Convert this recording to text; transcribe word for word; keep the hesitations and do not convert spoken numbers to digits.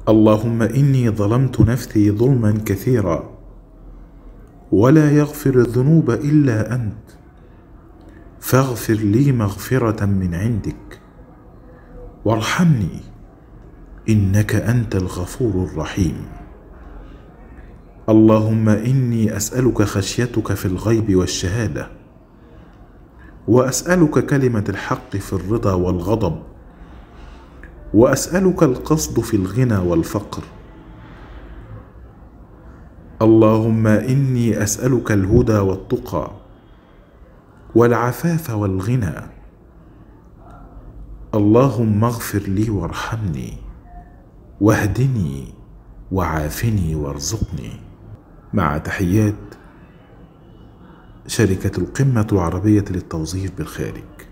اللهم إني ظلمت نفسي ظلما كثيرا ولا يغفر الذنوب إلا أنت، فاغفر لي مغفرة من عندك وارحمني إنك أنت الغفور الرحيم. اللهم إني أسألك خشيتك في الغيب والشهادة، وأسألك كلمة الحق في الرضا والغضب، وأسألك القصد في الغنى والفقر. اللهم إني أسألك الهدى والتقى والعفاف والغنى. اللهم اغفر لي وارحمني واهدني وعافني وارزقني. مع تحيات شركة القمة العربية للتوظيف بالخارج.